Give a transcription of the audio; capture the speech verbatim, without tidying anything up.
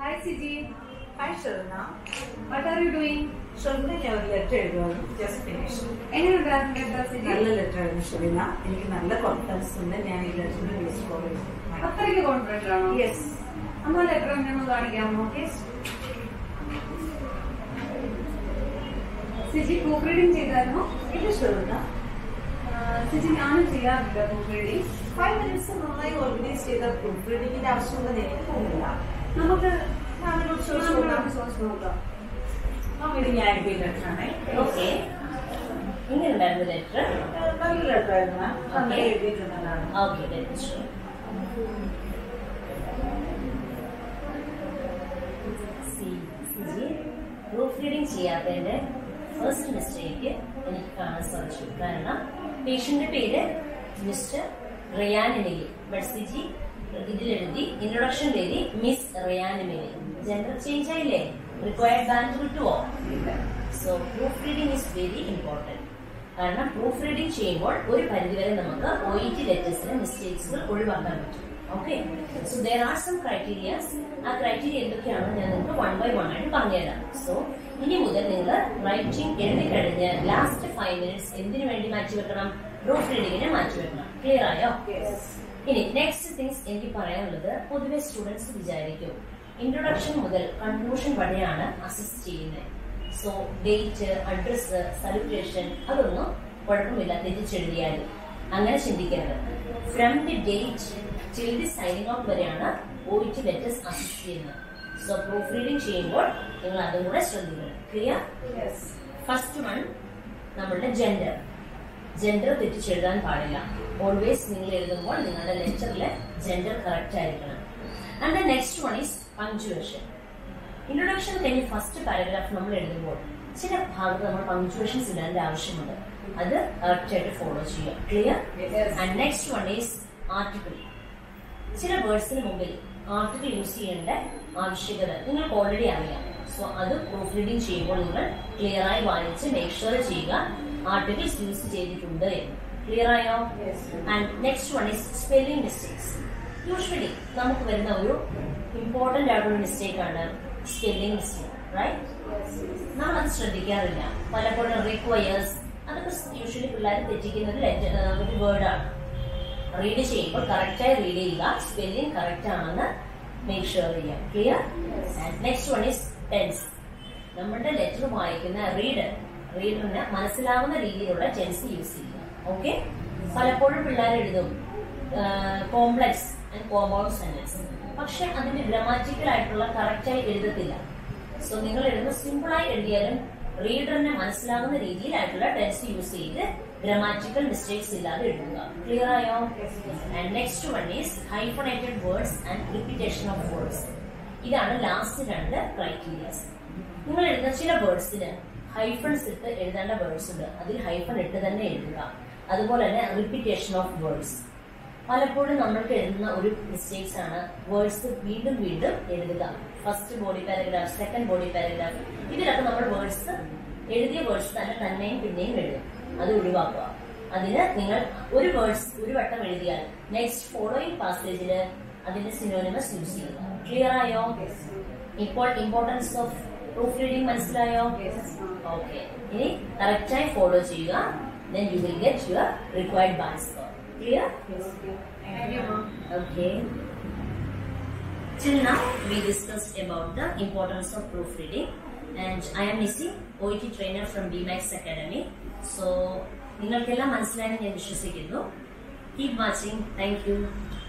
Hi Siji. Hi Sharna. What are you doing? Sharna, I have a letter. Just finished. Any other letter, Siji? Nalla letter, Sharna. എനിക്ക് നല്ല confidence ഉണ്ട് ഞാൻ ഈ ലെറ്ററിനെ use ചെയ്യും. അത്രയ്ക്ക് confidence ആണോ? Yes. അമ്മ ലെറ്റർ എങ്ങനെ കാണിക്കാമോ? ഓക്കേ. സിജി പ്രൂഫ് റീഡിംഗ് ചെയ്തായിരുന്നോ? ഇല്ല ഷർന. സിജി ഞാനും ചെയ്യാറില്ല പ്രൂഫ് റീഡിംഗ്. ഫൈവ് മിനിറ്റ്സ് നന്നായി ഓർഗനൈസ് ചെയ്ത പ്രൂഫ് റീഡിംഗിന്റെ ആവശ്യമുണ്ടെന്ന് എനിക്ക് തോന്നുന്നില്ല. നമുക്ക് ഞാനൊരു സോഴ്സ് നോക്കാം. അങ്ങനെ ഞാൻ എഴുതിയ ലെറ്ററാണ്. ഓക്കെ, ഇങ്ങനെ ഉണ്ടായിരുന്ന ലെറ്റർ നല്ല ലെറ്റർ ആയിരുന്നു. അങ്ങനെ എഴുതിയിട്ടുള്ളതാണ്. ഓക്കെ, പ്രൂഫ് റീഡിംഗ് ചെയ്യാത്തതിന്റെ ഫസ്റ്റ് മിസ്റ്റേക്ക് എനിക്ക് കാണാൻ സാധിച്ചു. കാരണം പേഷ്യന്റെ പേര് മിസ്റ്റർ റിയാനിമിലി, ബട്ട് സിജി ഇതിലെഴുതി ഇൻട്രൊഡക്ഷൻ എഴുതി മിസ് റിയാനിമിലി. ജെൻഡർ ചേഞ്ച് ആയില്ലേ? റിക്വയർഡ് ബാൻഡ് കിട്ടുമോ? So proofreading is very important. കാരണം പ്രൂഫ് റീഡിംഗ് ചെയ്യുമ്പോൾ ഒരു പരിധിവരെ നമുക്ക് ഒ ഇ ടി ലെറ്റേഴ്സിന് മിസ്റ്റേക്സുകൾ ഒഴിവാക്കാൻ പറ്റും. Okay, so there are some criterias. ആ ക്രൈറ്റീരിയ എന്തൊക്കെയാണെന്ന് ഞാൻ നിങ്ങൾക്ക് വൺ ബൈ വൺ ആയിട്ട് പറഞ്ഞുതരാം. സോ ഇനി മുതൽ നിങ്ങൾ റൈറ്റിംഗ് എഴുതി കഴിഞ്ഞ് ലാസ്റ്റ് ഫൈവ് മിനിറ്റ്സ് എന്തിനു വേണ്ടി മാറ്റിവെക്കണം? പ്രൂഫ് റീഡിങ്ങിനെ മാറ്റിവെക്കണം. ക്ലിയർ ആയോ? ഇനി നെക്സ്റ്റ് തിങ്സ് എനിക്ക് പറയാനുള്ളത്, പൊതുവെ സ്റ്റുഡൻസ് വിചാരിക്കും ഇൻട്രൊഡക്ഷൻ മുതൽ കൺക്ലൂഷൻ വരെയാണ് അസിസ്റ്റ് ചെയ്യുന്നത്. സോ ഡേറ്റ്, അഡ്രസ്, സലുട്ടേഷൻ അതൊന്നും കുഴപ്പമില്ല തെറ്റിച്ചെഴുതിയാലും. അങ്ങനെ ചിന്തിക്കരുത്. From the date till the signing out വരെയാണ് O E T letters assist ചെയ്യുന്നത്. സോ പ്രൂഫ് റീഡിംഗ് ചെയ്യുമ്പോൾ നിങ്ങൾ അതും കൂടെ ശ്രദ്ധിക്കണം. ക്ലിയർ? ഫസ്റ്റ് വൺ നമ്മളുടെ ജെൻഡർ. ജെൻഡർ തെറ്റിച്ചെഴുതാൻ പാടില്ല. ഓൾവേസ് നിങ്ങൾ എഴുതുമ്പോൾ നിങ്ങളുടെ ലെറ്ററിലെ ജെൻഡർ കറക്റ്റ് ആയിരിക്കണം. And the next one is punctuation. Introduction കഴിഞ്ഞ് ഫസ്റ്റ് പാരഗ്രാഫ് നമ്മൾ എഴുതുമ്പോൾ ചില ഭാഗത്ത് നമ്മൾ പങ്ക്ച്വേഷൻസ് ഇടേണ്ട ആവശ്യമുണ്ട്. അത് കറക്റ്റ് ആയിട്ട് ഫോളോ ചെയ്യുക. Clear? And next one is article. ചില വേർഡ്സിന് മുമ്പിൽ ആർട്ടിക്കിൾ യൂസ് ചെയ്യേണ്ട ആവശ്യകത നിങ്ങൾക്ക് ഓൾറെഡി അറിയാം. സോ അത് പ്രൂഫ് റീഡിംഗ് ചെയ്യുമ്പോൾ നിങ്ങൾ ക്ലിയർ ആയി വായിച്ച് മേക്ക് ഷുവർ ചെയ്യുക ആർട്ടിക്കിൾസ് യൂസ് ചെയ്തിട്ടുണ്ട് എന്ന്. ക്ലിയർ ആയോ? And next one is spelling mistakes. Usually നമുക്ക് വരുന്ന ഒരു ഇമ്പോർട്ടന്റ് ആയിട്ടുള്ള മിസ്റ്റേക്ക് ആണ് സ്പെല്ലിംഗ് മിസ്റ്റേക്ക്. റൈറ്റ്? നമ്മൾ അത് ശ്രദ്ധിക്കാറില്ല. പലപ്പോഴും റിക്വയേഴ്സ് അതൊക്കെ യൂഷ്വലി പിള്ളേർ തെറ്റിക്കുന്ന ഒരു ലെറ്റർ ഒരു വേർഡാണ്. റീഡ് ചെയ്യുമ്പോൾ കറക്റ്റായി റീഡ് ചെയ്യുക. സ്പെല്ലിംഗ് കറക്റ്റ് ആണെന്ന് മേക്ക് ഷുവർ ചെയ്യാം. Clear? And next one is tense. നമ്മുടെ ലെറ്റർ വായിക്കുന്ന റീഡർ റീഡറിന് മനസ്സിലാവുന്ന രീതിയിലുള്ള ടെൻസ് യൂസ് ചെയ്യുക. ഓക്കെ? പലപ്പോഴും പിള്ളേർ എഴുതും കോംപ്ലക്സ് ആൻഡ് കോമ്പൗണ്ട് സെന്റൻസ്, പക്ഷെ അതിന്റെ ഗ്രാമാറ്റിക്കൽ ആയിട്ടുള്ള കറക്റ്റായി എഴുതത്തില്ല. സോ നിങ്ങൾ എഴുതുന്ന സിമ്പിളായി എഴുതിയാലും റീഡറിനെ മനസ്സിലാവുന്ന രീതിയിലായിട്ടുള്ള ടെൻസ് യൂസ് ചെയ്ത് ഗ്രാമാറ്റിക്കൽ മിസ്റ്റേക്സ് ഇല്ലാതെ എഴുതുക. ക്ലിയർ ആയോ? And next one is hyphenated words and repetition of words. ഇതാണ് ലാസ്റ്റ് രണ്ട് ക്രൈറ്റീരിയസ്. നിങ്ങൾ എഴുതുന്ന ചില വേർഡ്സിന് ഹൈഫൺസ് ഇട്ട് എഴുതേണ്ട വേർഡ്സ് ഉണ്ട്. അതിൽ ഹൈഫൺ ഇട്ട് തന്നെ എഴുതുക. അതുപോലെ തന്നെ റിപ്പീറ്റേഷൻ ഓഫ് വേർഡ്സ്. പലപ്പോഴും നമ്മൾക്ക് എഴുതുന്ന ഒരു മിസ്റ്റേക്സ് ആണ് വേർഡ്സ് വീണ്ടും വീണ്ടും എഴുതുക. First body paragraph, second body paragraph, ഇതിലൊക്കെ നമ്മൾ വേർഡ്സ് എഴുതിയ വേർഡ്സ് തന്നെ തന്നെയും പിന്നെയും എഴുതും. അത് ഒഴിവാക്കുക. അതിന് നിങ്ങൾ ഒരു വേർഡ്സ് ഒരു വട്ടം എഴുതിയാൽ നെക്സ്റ്റ് ഫോളോയിങ് പാസേജില് അതിന്റെ സിനോണിമസ് യൂസ് ചെയ്യുക. ക്ലിയർ ആയോ? ഇപ്പോൾ ഇമ്പോർട്ടൻസ് ഓഫ് പ്രൂഫ് റീഡിംഗ് മനസ്സിലായോ? ഓക്കെ, ഇനി കറക്റ്റായി ഫോളോ ചെയ്യുക. Then you will get your required bar score. Clear? Yes. Thank you, ma'am. Okay. Till now we discussed about the importance of proofreading, and I am Missy, O E T trainer from BeMax Academy. So, നിങ്ങൾക്കെല്ലാം മനസ്സിലായെന്ന് ഞാൻ വിശ്വസിക്കുന്നു. Keep watching. Thank you.